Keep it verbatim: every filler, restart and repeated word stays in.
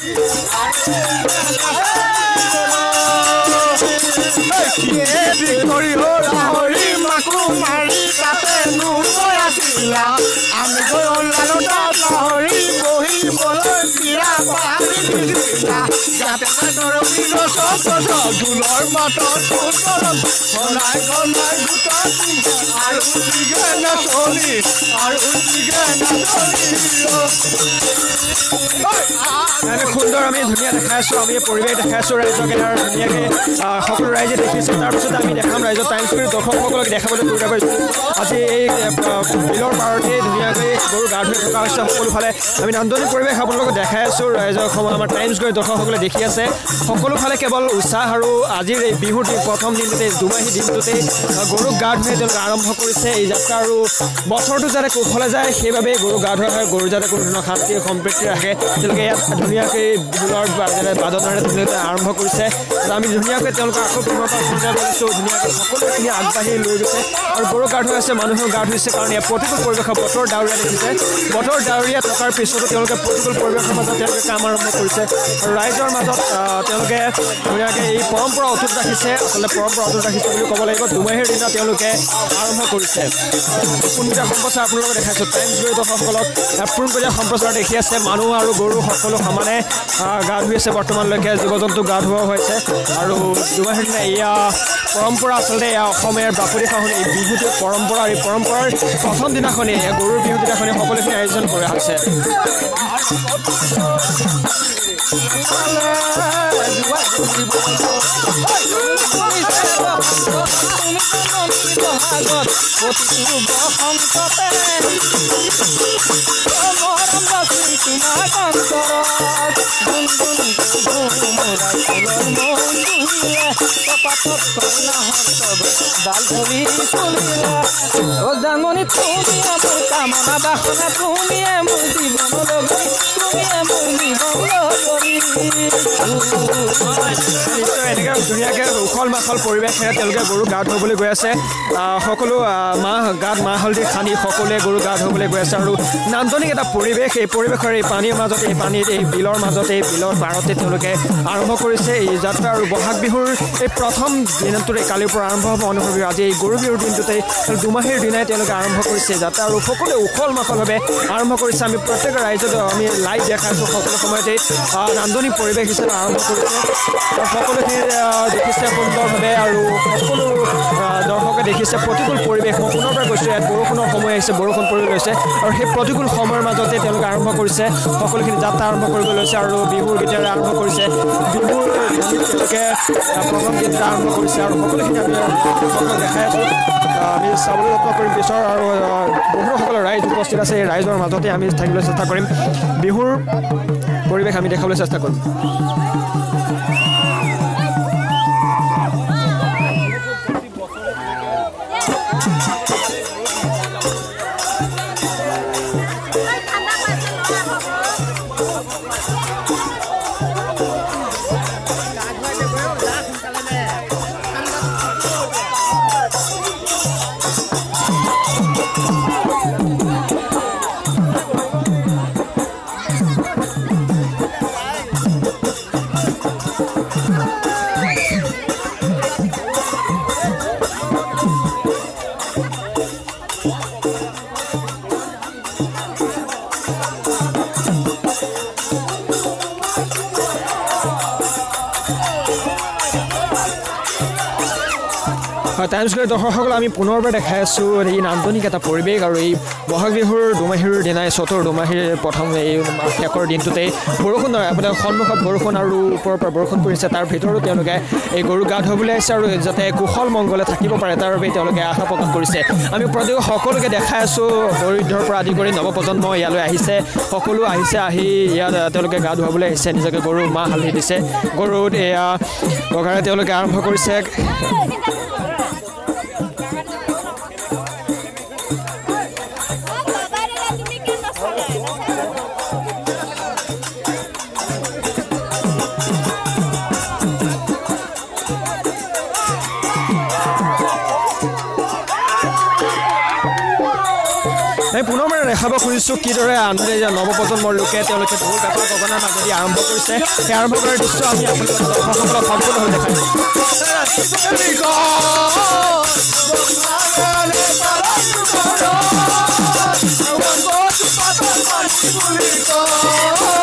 কৰি হৰি মাকো মাৰি তাতে নুকৈ আছিলা আমি গৈ ওলালো তাত হৰি বহিবলৈ বিৰা পাৰি দিছিলা যাতে দৰবি গছ জোলৰ মাতত সলাই গলাই গোটত আৰু দিগে নাচলি আৰু দিগে নাচলি সুন্দৰ আমি ধুনীয়া দেখাই আছোঁ আমি পৰিৱেশ দেখাই আছোঁ ৰাইজকে আৰু ধুনীয়াকৈ সকলো ৰাইজে দেখিছে তাৰপিছত আমি দেখাম ৰাইজৰ টাইম স্কুল দৰ্শকসকলক দেখাবলৈ সুবিধা পাইছোঁ আজি এই বিলৰ পাৰতে ধুনীয়াকৈ গৰু গা ধুই থকা হৈছে সকলোফালে আমি নান্দনিক পৰিৱেশ আপোনালোকক দেখাই আছোঁ ৰাইজৰ সময় আমাৰ টাইম স্কুল দৰ্শকসকলে দেখি আছে সকলোফালে কেৱল উৎসাহ আৰু আজিৰ এই বিহুৰ দিন প্ৰথম দিনটোতে দুমাহী দিনটোতেই গৰুক গা ধুই তেওঁলোকে আৰম্ভ কৰিছে এই যাত্ৰা আৰু বছৰটো যাতে কুশলে যায় সেইবাবে গৰু গা ধোৱা হয় গৰু যাতে কোনো ধৰণৰ শান্তি সম্প্ৰীতি ৰাখে তেওঁলোকে ইয়াত ধুনীয়াকৈ ঢোলৰ বাদনেৰে তেওঁলোকে আৰম্ভ কৰিছে আমি ধুনীয়াকৈ তেওঁলোকে আকৌ পুনৰ পৰা চিন্তা কৰিছোঁ ধুনীয়াকৈ সকলোখিনি আগবাঢ়ি লৈ গৈছে আৰু গৰু গা ধুৱাইছে মানুহৰ গা ধুইছে কাৰণ ইয়াত প্ৰতিকূল পৰিৱেশৰ বতৰ ডাৱৰীয়া দেখিছে বতৰ ডাৱৰীয়া থকাৰ পিছতো তেওঁলোকে প্ৰতিকূল পৰিৱেশৰ মাজত তেওঁলোকে কাম আৰম্ভ কৰিছে আৰু ৰাইজৰ মাজত তেওঁলোকে ধুনীয়াকৈ এই পৰম্পৰা অটুট ৰাখিছে আচলতে পৰম্পৰা অটুট ৰাখিছে বুলি ক'ব লাগিব দুমাহীৰ দিনা তেওঁলোকে আৰম্ভ কৰিছে পোনপটীয়া সম্প্ৰচাৰ আপোনালোকক দেখাইছোঁ টাইমছ জড়িত সকলক পোনপটীয়া সম্প্ৰচাৰ দেখি আছে মানুহ আৰু গৰু সকলো সমানে গা ধুই আছে বৰ্তমানলৈকে জীৱ জন্তু গা ধুওৱা হৈছে আৰু দুমাহীৰ দিনা এয়া পৰম্পৰা আচলতে এয়া অসমীয়াৰ বাপতি সাহোন এই বিহুটোৰ পৰম্পৰা এই পৰম্পৰাৰ প্ৰথম দিনাখনেই গৰুৰ বিহু দিনাখনেই সকলোখিনি আয়োজন কৰা হৈছে ডাঙনি তুমি মোৰ কামনা বাসনা তুমি মোৰ জীৱন লগৰী তুমি মোৰ জীৱন লগৰী এনেকৈ ধুনীয়াকৈ উখল মাখল পৰিৱেশেৰে তেওঁলোকে গৰু গা ধুবলৈ গৈ আছে সকলো মাহ গাত মাহ হালধি সানি সকলোৱে গৰু গা ধুবলৈ গৈ আছে আৰু নান্দনিক এটা পৰিৱেশ এই পৰিৱেশৰ এই পানীৰ মাজত এই পানীত এই বিলৰ মাজত এই বিলৰ পাৰতে তেওঁলোকে আৰম্ভ কৰিছে এই যাত্ৰা আৰু বহাগ বিহুৰ এই প্ৰথম দিনটোতে কালিৰ পৰা আৰম্ভ হ'ব অনুভৱ আজি এই গৰু বিহুৰ দিনটোতেই দুমাহীৰ দিনাই তেওঁলোকে আৰম্ভ কৰিছে যাত্ৰা আৰু সকলোৱে উখল মাখলভাৱে আৰম্ভ কৰিছে আমি প্ৰত্যেক ৰাইজত আমি লাইভ দেখাইছোঁ সকলো সময়তেই নান্দনিক পৰিৱেশ হিচাপে আৰম্ভ কৰিছে আৰু সকলোখিনি দেখিছে সুন্দৰভাৱে আৰু সকলো দৰ্শকে দেখিছে প্ৰতিকূল পৰিৱেশ মই পুনৰ পৰা কৈছোঁ ইয়াত বৰষুণৰ সময় আহিছে বৰষুণ পৰি লৈছে আৰু সেই প্ৰতিকূল সময়ৰ মাজতে তেওঁলোকে আৰম্ভ কৰিছে সকলোখিনি যাত্ৰা আৰম্ভ কৰিব লৈছে আৰু বিহুৰ গীতেৰে আৰম্ভ কৰিছে বিহুৰ তেওঁলোকে প্ৰথম গীত আৰম্ভ কৰিছে আৰু সকলোখিনি আমি সকলোকে দেখাই আছোঁ আমি চাবলৈ যত্ন কৰিম পিছৰ আৰু বহুসকলৰ ৰাইজ উপস্থিত আছে এই ৰাইজৰ মাজতে আমি থাকিবলৈ চেষ্টা কৰিম বিহুৰ পৰিৱেশ আমি দেখাবলৈ চেষ্টা কৰিম টাইমছ স্কুৱেৰ দৰ্শকসকল আমি পুনৰবাৰ দেখাই আছোঁ এই নান্দনিক এটা পৰিৱেশ আৰু এই বহাগ বিহুৰ দুমাহীৰ দিনাই চতৰ দুমাহীৰ প্ৰথম এই শেষৰ দিনটোতেই বৰষুণ আপোনাৰ সন্মুখত বৰষুণ আৰু ওপৰৰ পৰা বৰষুণ পৰিছে তাৰ ভিতৰতো তেওঁলোকে এই গৰু গা ধুবলৈ আহিছে আৰু যাতে কুশল মংগলে থাকিব পাৰে তাৰ বাবে তেওঁলোকে আশা প্ৰকাশ কৰিছে আমি প্ৰত্যেক সকলোকে দেখাই আছোঁ বৃদ্ধৰ পৰা আদি কৰি নৱপ্ৰজন্ম ইয়ালৈ আহিছে সকলো আহিছে আহি ইয়াত তেওঁলোকে গা ধুৱাবলৈ আহিছে নিজকে গৰু মাহ হালধি দিছে গৰুত এয়া বগাৰে তেওঁলোকে আৰম্ভ কৰিছে পুনৰ মানে দেখাব খুজিছোঁ কিদৰে আনহাতে যে নৱপ্ৰজন্মৰ লোকে তেওঁলোকে ঢোল পেঁপা গগনাৰ মাজেদি আৰম্ভ কৰিছে সেই আৰম্ভ কৰাৰ দৃশ্য আমি আপোনালোকক দৰ্শকসকলক সম্পূৰ্ণভাৱে দেখাইছোঁ Oh,